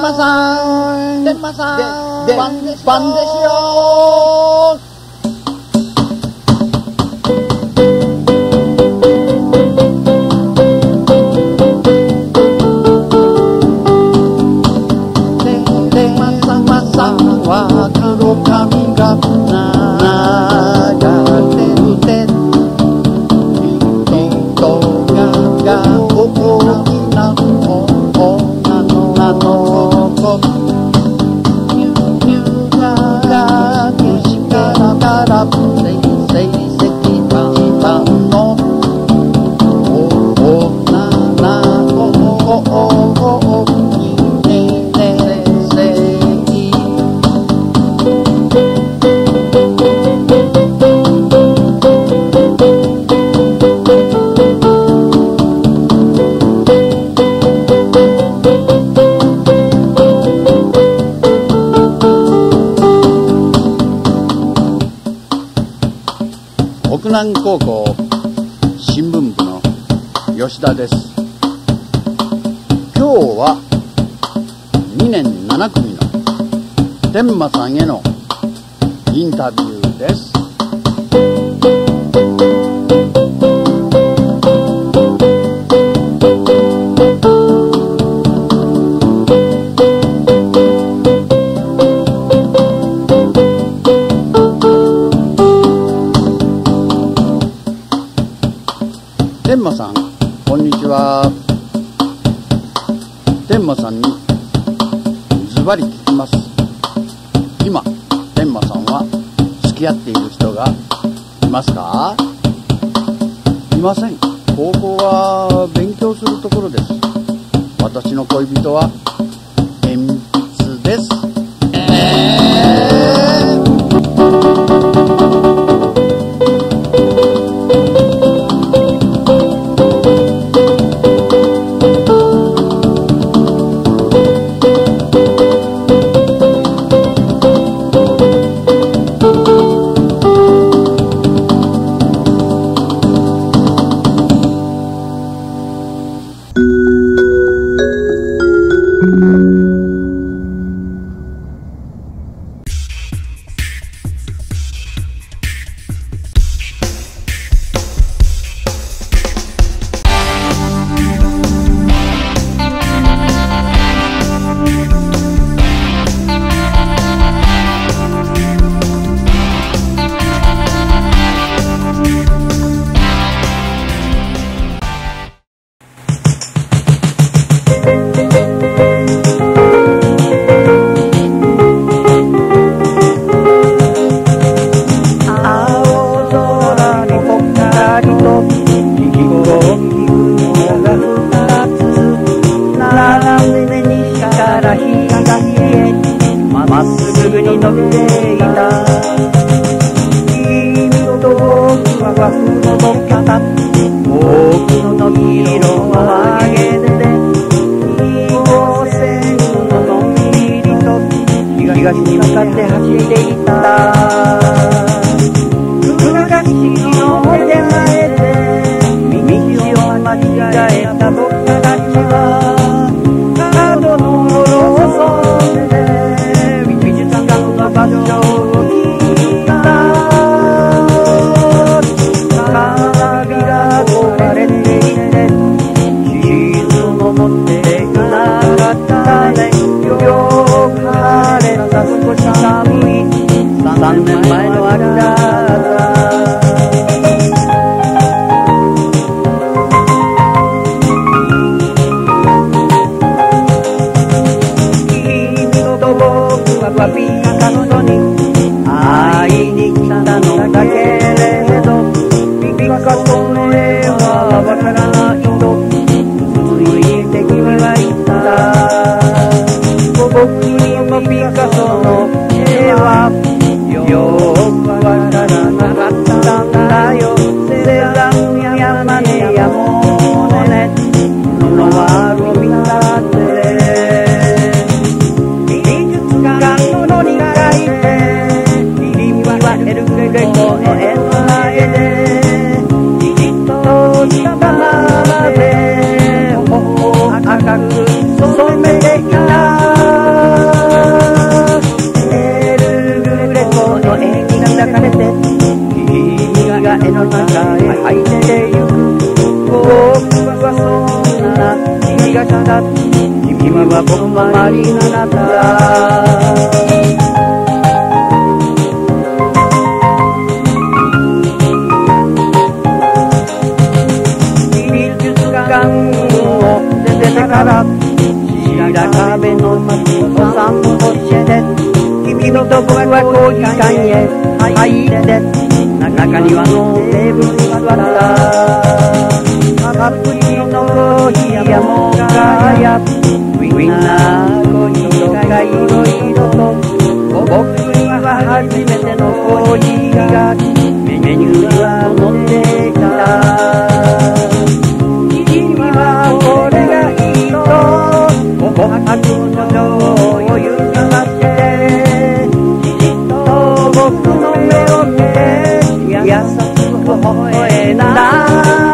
マさん、天馬さん、晩ですよ。天馬さんは黒髪が流れてて、人が大きな女の子、入学しから成績単の女の子に北南高校新聞部の吉田です。今日は2年7組の天馬さんへのインタビューです。天馬さん、こんにちは。天馬さんにズバリ聞きます。今、天馬さんは付き合っている人がいますか？いません。高校は勉強するところです。私の恋人は鉛筆です。まっすぐに伸びていた君と僕はのどかた僕の色を上げて2号線ののんびりと東に向かって走っていた倉敷の手前で道を間違えた僕たちは角のローソンで場所を聞いた花火が壊れていて傷も持っていなかったねよく晴れた少し寒い3年前の秋だった君と僕はピカソに会いに来たのだけれどピカソの絵はわからないと続いて君は言った僕にもピカソの絵はよくわからなかったんだよセザンや山根やモネノワールを見たってエルグレコの絵の前でじっとしたままで頬を赤く染めていた中へ入ってゆく。僕はそんな気がした。君は僕の周りになった。出てから白壁の街を散歩して君と僕はコーヒー館へ入って中庭のテーブルに座ったカプチーノコーヒーやモカやウインナーコーヒーとかいろいろと僕には初めてのコーヒーがメニューには載っていた。琥珀の女王を許させてじっと僕の目を見て優しく微笑んだ。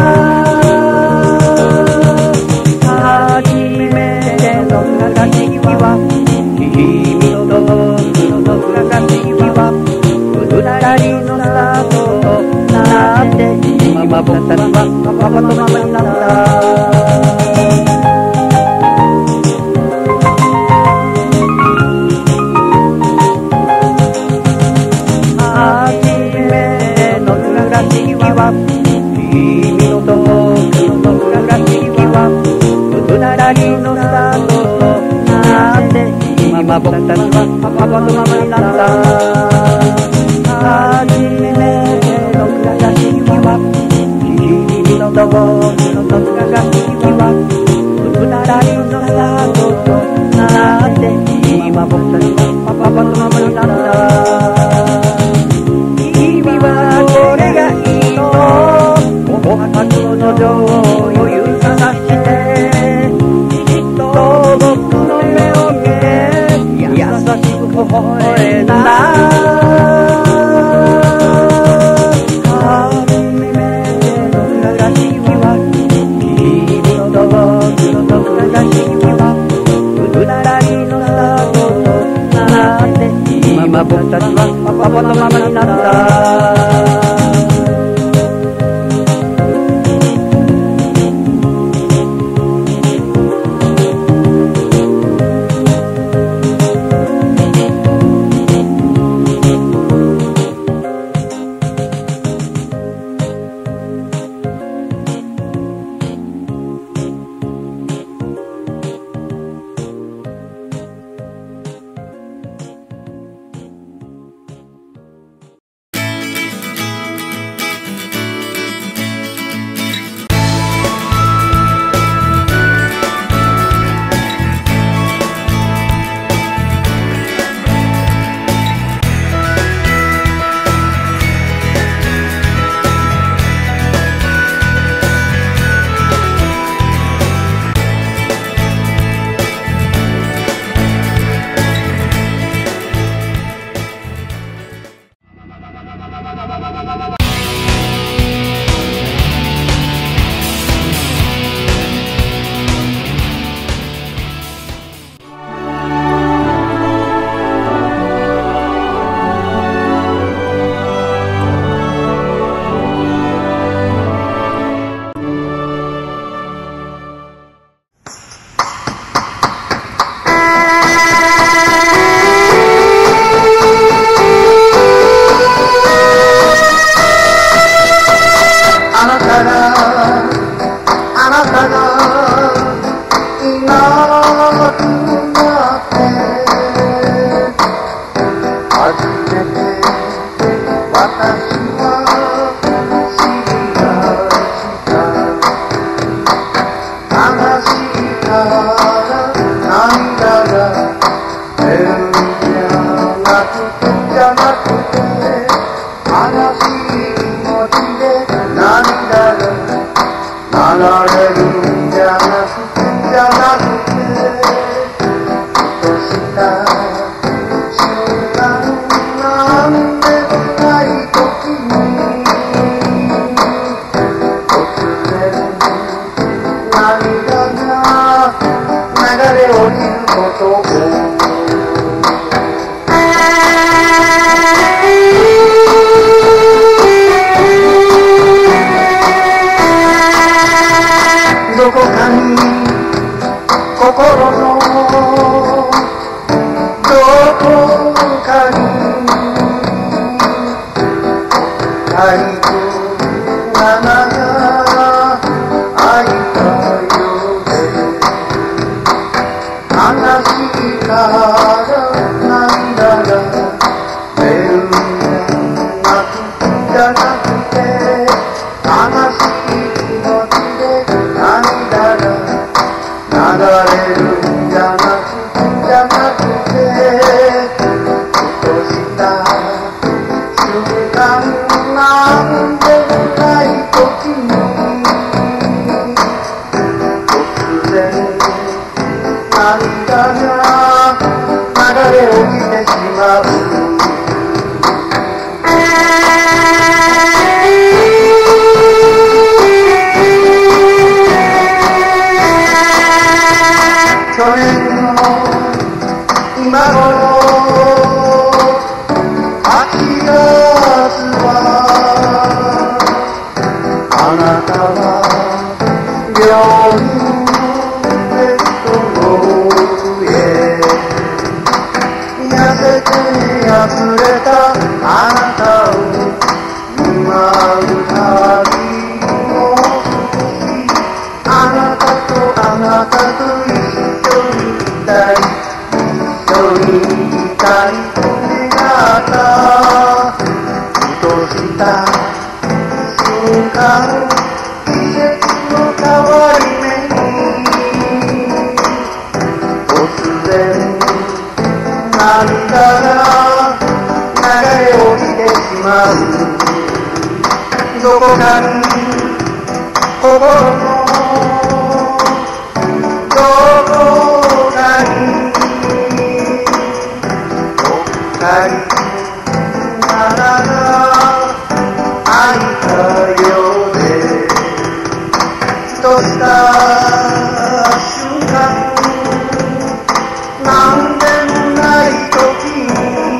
初めての形は君と僕の形は二人のスタートとなって今僕たちはパパとママになった。君と僕の暮らしは二人のスタートとなって今僕たちはパパとママになった。初めての暮らしは君と僕の暮らしは二人のスタートとなって今僕たちはパパとママになった。君はこれがいいの琥珀の女王を許させてじっと僕の目を見て優しく微笑んだ。初めての暮らしは君と僕の暮らしは二人のスタートとなって今僕たちはパパとママになった。 涙が流れ落ちることをあなたを見舞うたびもあなたとあなたと一緒にいたい一緒にいたい願ったふとした瞬間季節の変わり目に突然涙が流れ落ちてしまうどこかに心のどこかにどっかにあなたが開いたようでふとした瞬間なんでもない時に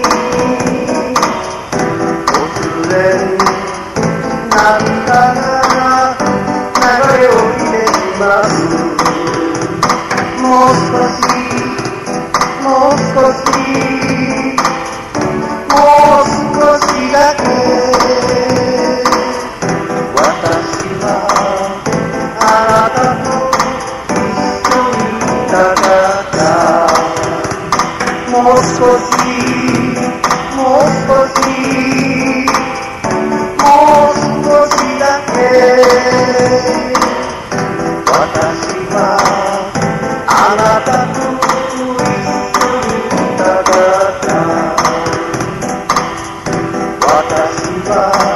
突然涙が流れ落ちてしまうもう少しもう少しもう少しだけ私はあなたと一緒にいたかったもう少しもう少しもう少しだけ私はあなたと一緒にいたかった私は